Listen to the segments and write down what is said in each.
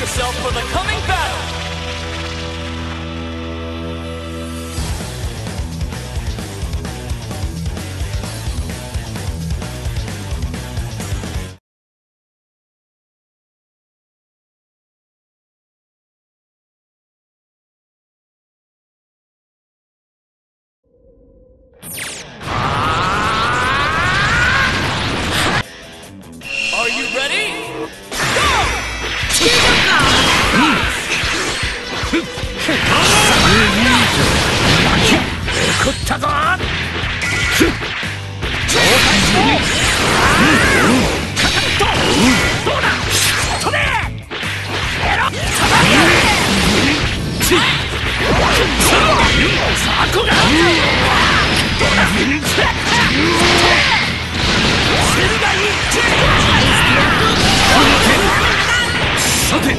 yourself for the coming battle! Are you ready? Go! 食ったぞ。どうだ。飛べ。エロ。さこが。どうだ。さて。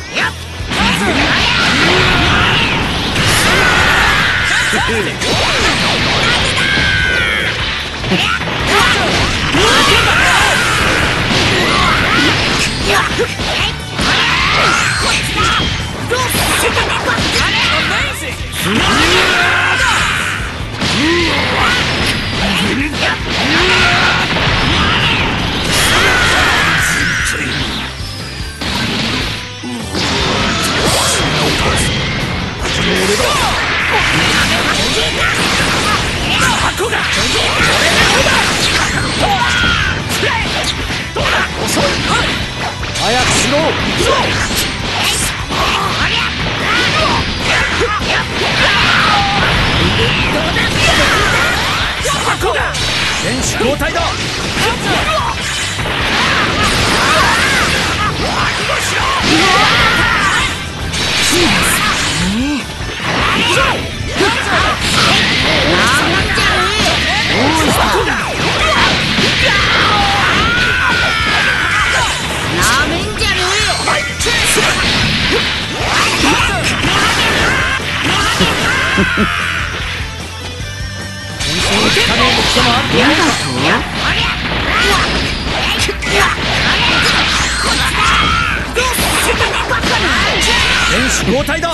早くしろ。選手交代だ。選手交代だ。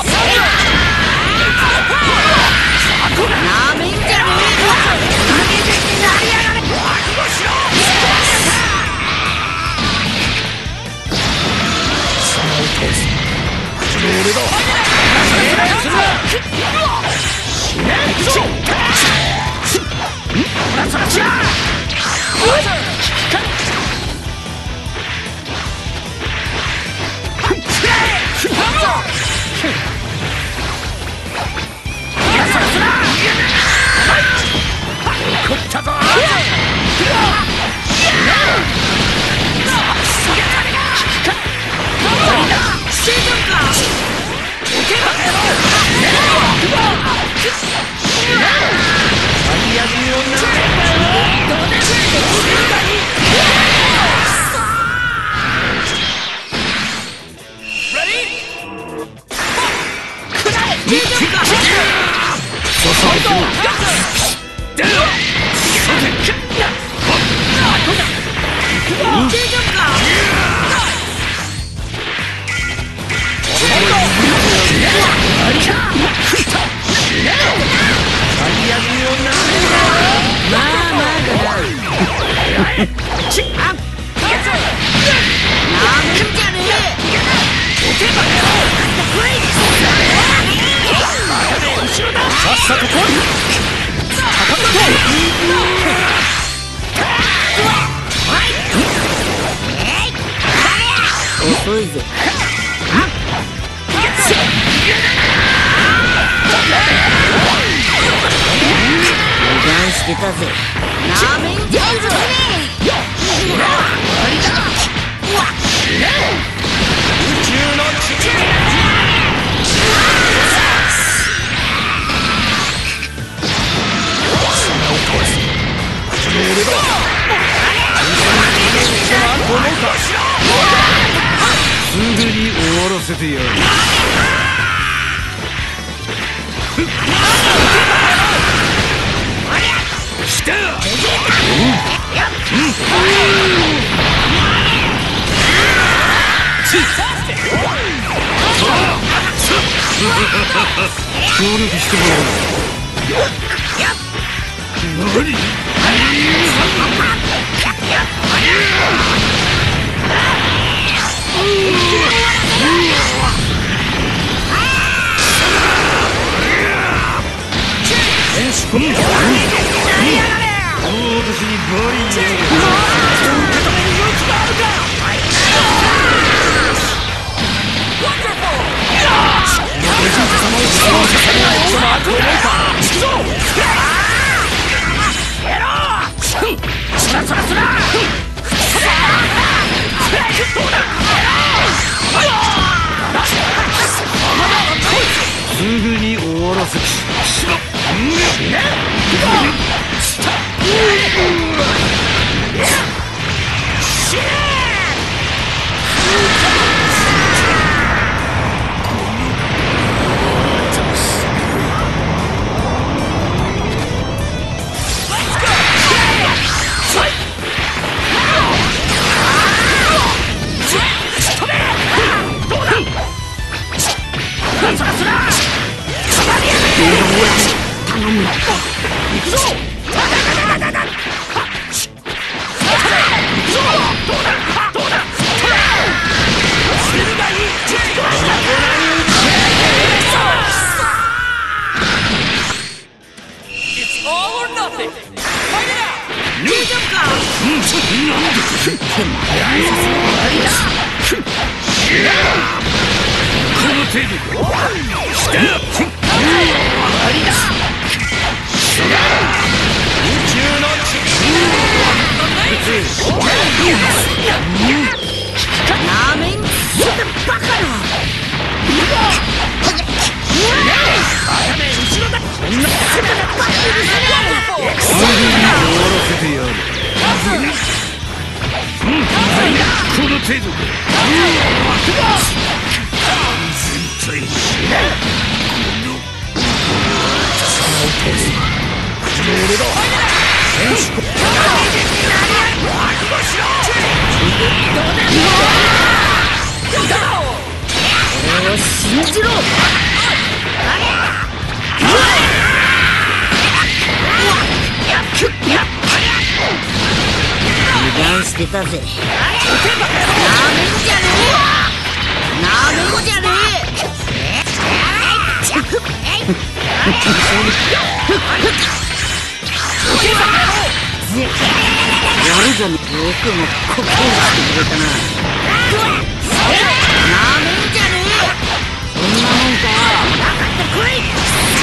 遅いぜ。油断してたぜ。なめんじゃいぞ。宇宙の父。すぐに終わらせてやる。来た。 協力してもらう。何？この私にバリーすぐに終わらせしろ。してたぜ。なめんじゃねえ。なめんじゃねえ。やるじゃねえ。よくもここをしてくれたな。なめんじゃねえ。そんなもんかよ。かかってこい。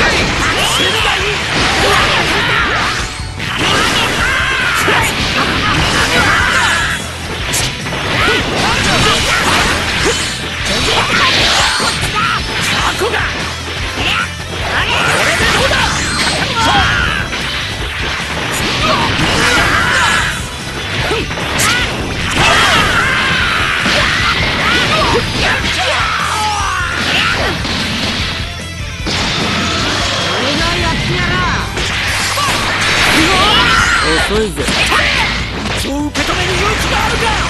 遅いぜ。そう受け止める勇気があるか。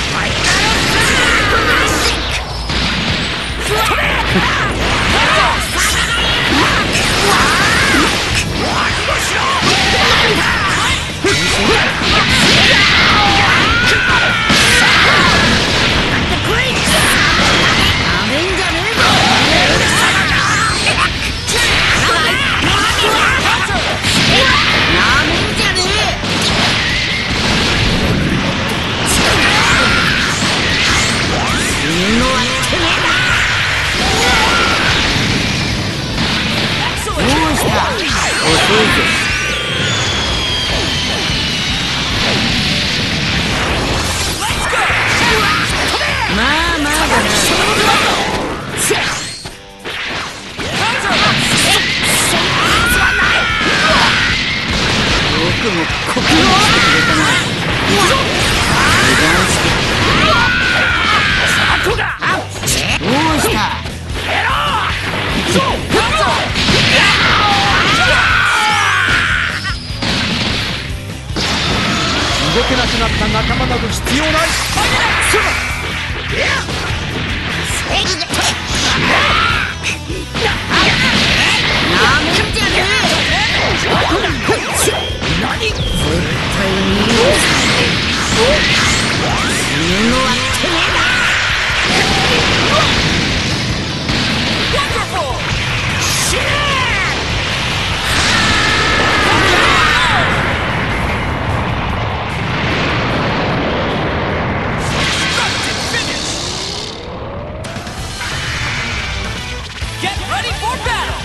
動けなくなった仲間など必要ない。 何？ 絶対に許さない死ぬのはてめえだ。 Get ready for battle!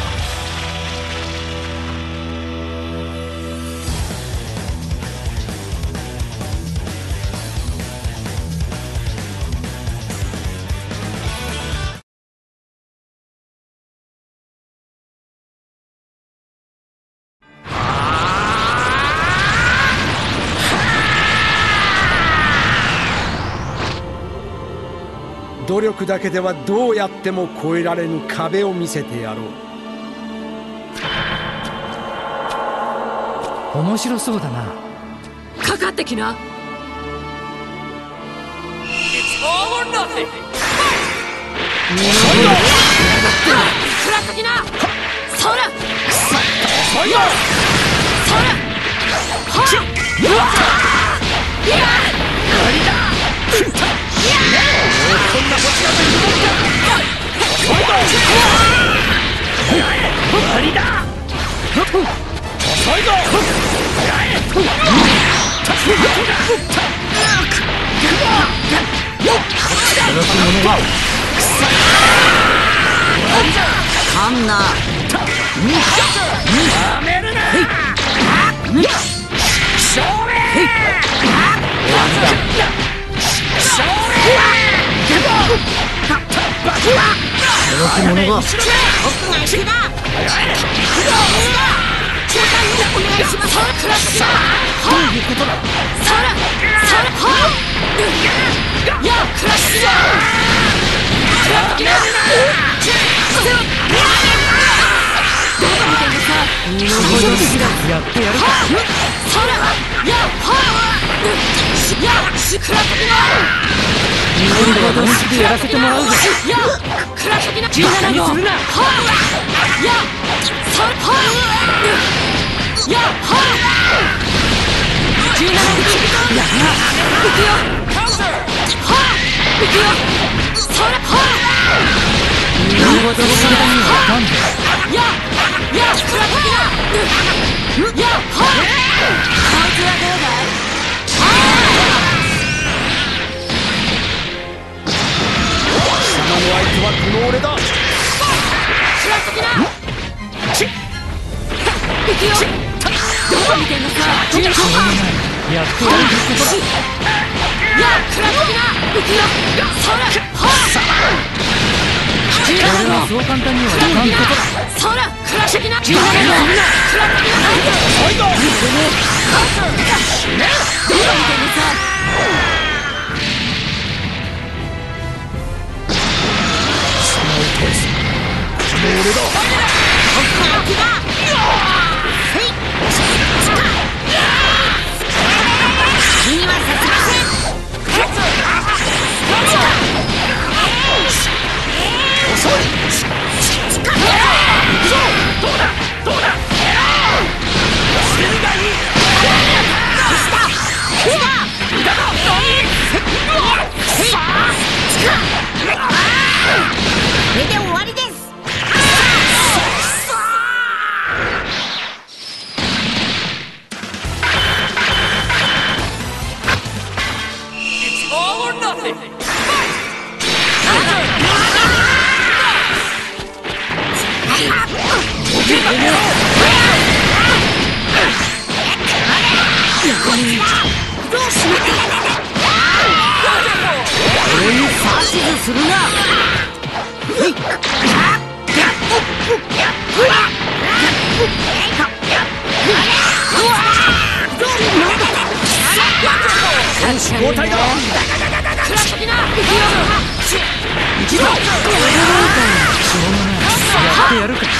"努力だけではどうやっても越えられぬ壁を見せてやろう。 面白そうだな。 かかってきな。 It's all or nothing! 食らっときな。そらそらかんな。 やってやるか。今度は本気でやらせてもらうぞ。17号するな。 はこの俺だ。 やってやること俺はそう簡単にはいかんことだ。 そらクラシキな。 するな。 交代だ。 やってやるか。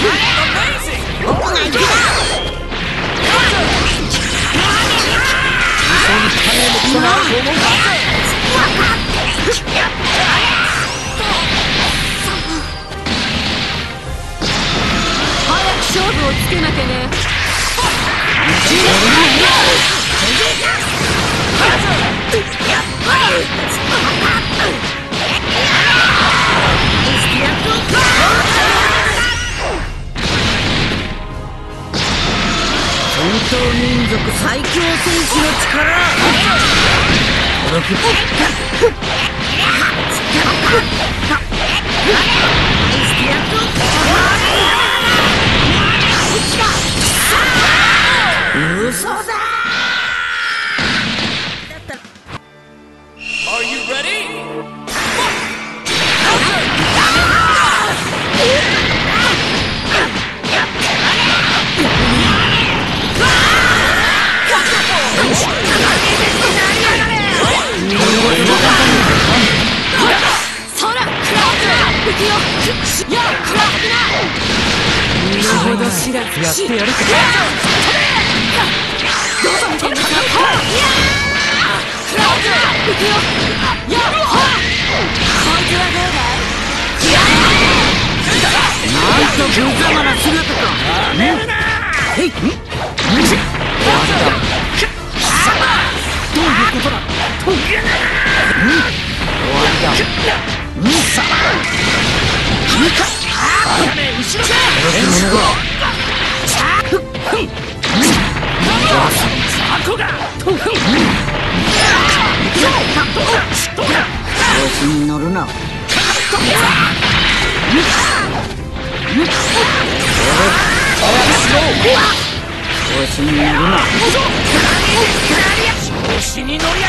僕が行くよ。 勝負をつけなきゃね。 戦闘民族最強戦士の力。嘘だ。 Are you ready? そら、行くよ。やっ、クラッキな。身の程知らずやってやるか。どうぞ見てください。クラッキ行くよ。やっ、こいつはどうだい。 なんと無様な姿か。へい。どういうことだ。終わりだ。さあ。君か。後ろだ。調子に乗るな。調子に乗るな。 調子に乗りやがって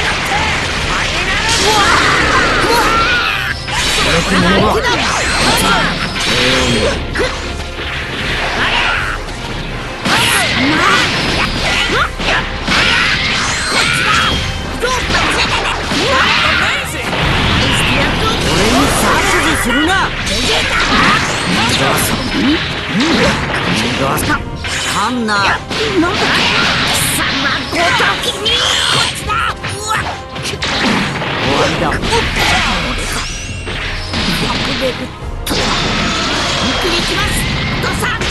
するな。かんな。なんだ。貴様ごときに。こっちだ。終わりだ。俺か。役べるとは。ゆっくり行きます。父さん。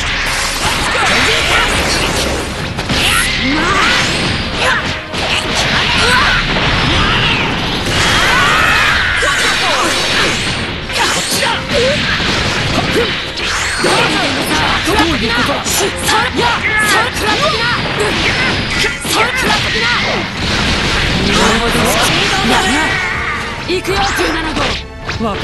行くよ、17号。分かった。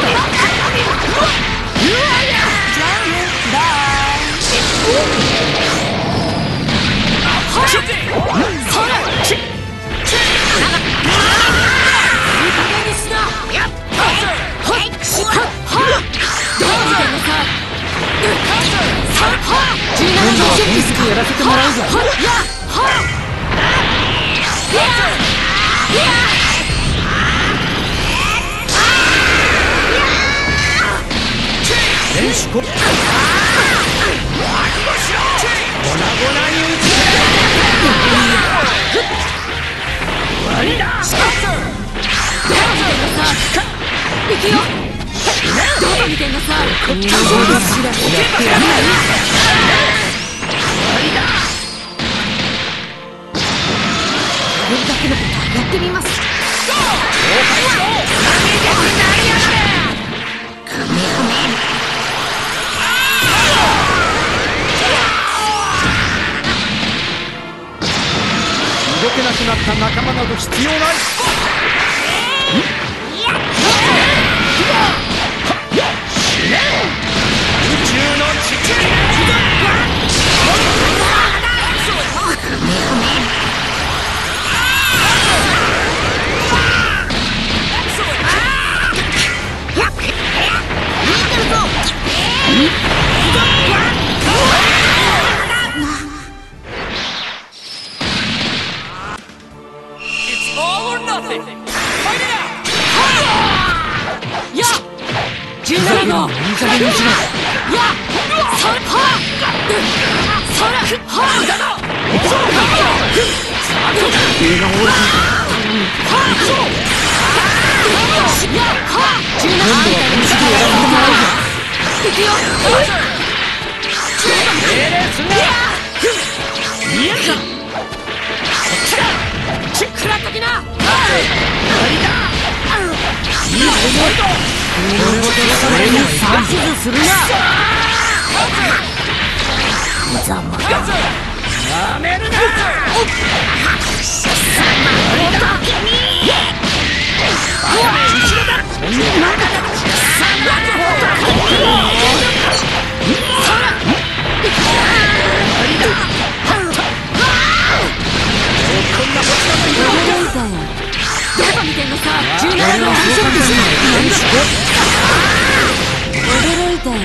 やらせてもらうぞ。行くよ。どこ見てんのさ。これだけのことやってみます。 動けなくなった仲間など必要ない。宇宙の父。 It's all or nothing. Fight it out. やっ17号。いい加減にしろ。やっ俺に指図するな。ざまやめるな。 驚いたよ。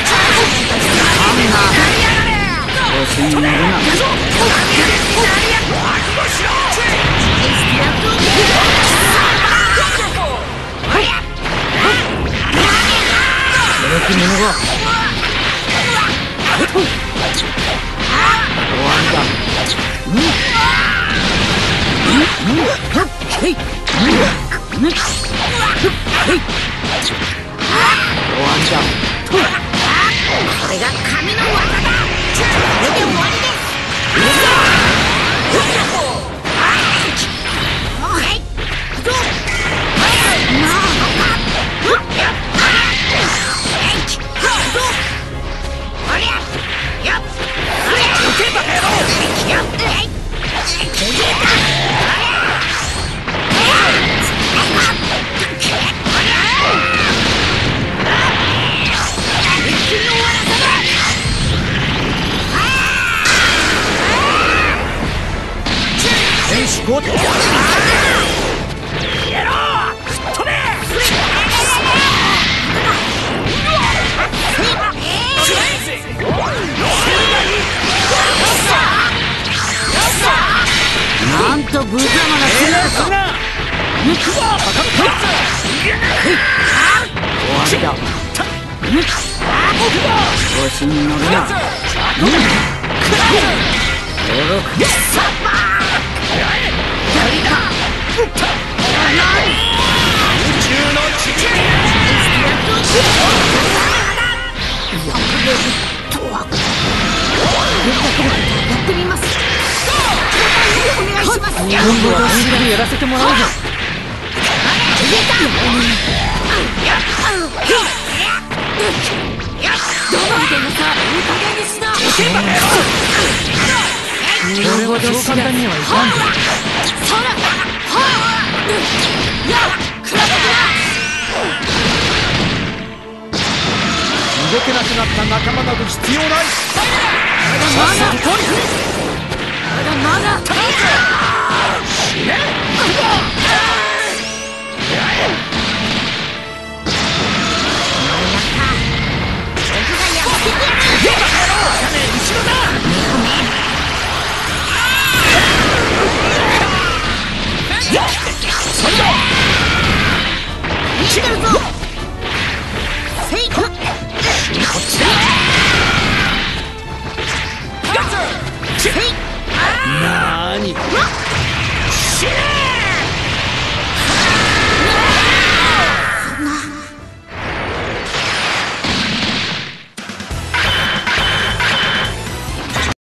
調子に乗るな。驚き者が終わりだ。終わりだ。これが神の技だ。これで終わりです。なんと無様な姿か。終わりだ。調子に乗るな。今度は本気でやらせてもらうぞ。俺ほど簡単にはいかんぞ。 動けなくなった仲間など必要ない。 まだま